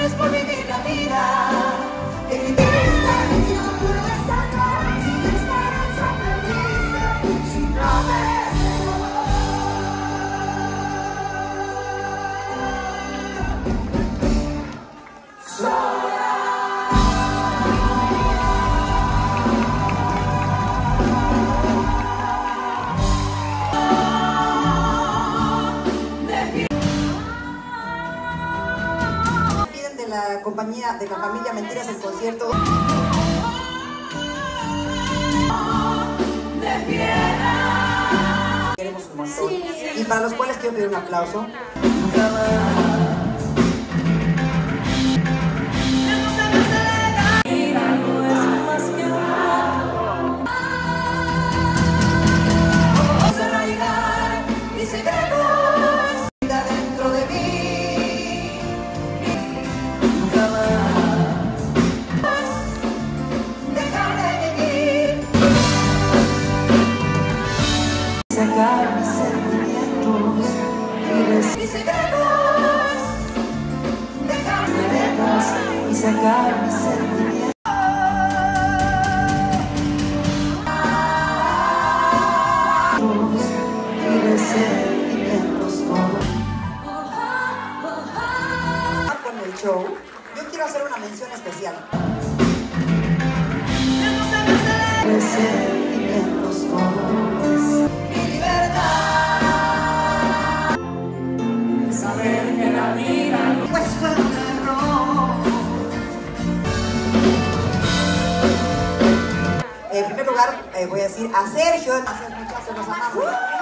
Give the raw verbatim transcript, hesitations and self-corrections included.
razones por vivir la vida. Que mi desperdicio puro es sacar, sin esperanza perdida, sin promesa. De la compañía, de la familia Mentiras el concierto. Queremos un montón. Sí. Y para los cuales quiero pedir un aplauso. Sacar mis sentimientos y mis secretos, dejarme detrás y sacar mis sentimientos y resentimientos todos. Con el show, yo quiero hacer una mención especial. Resentimientos todos. Saber que la vida pues fue un error. En primer lugar, eh, voy a decir a Sergio, a Sergio, muchachos, los amamos.